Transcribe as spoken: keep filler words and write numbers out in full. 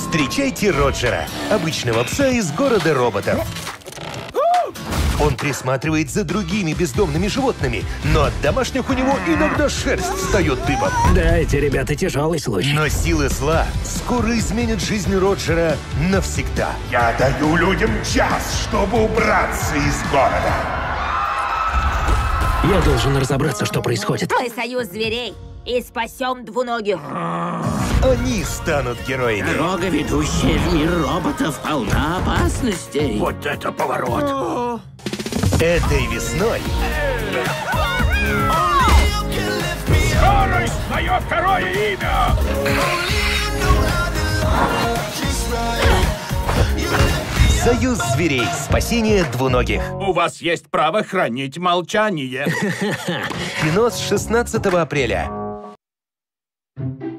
Встречайте Роджера, обычного пса из города роботов. Он присматривает за другими бездомными животными, но от домашних у него иногда шерсть встает дыбом. Да, эти ребята тяжелый случай. Но силы зла скоро изменят жизнь Роджера навсегда. Я даю людям час, чтобы убраться из города. Я должен разобраться, что происходит. Мы союз зверей и спасем двуногих. Они станут героями. Дорога, ведущая в мир роботов, полна опасностей. Вот это поворот. Этой весной Скорость — мое второе имя! Союз зверей. Спасение двуногих. У вас есть право хранить молчание. Кино с шестнадцатого апреля.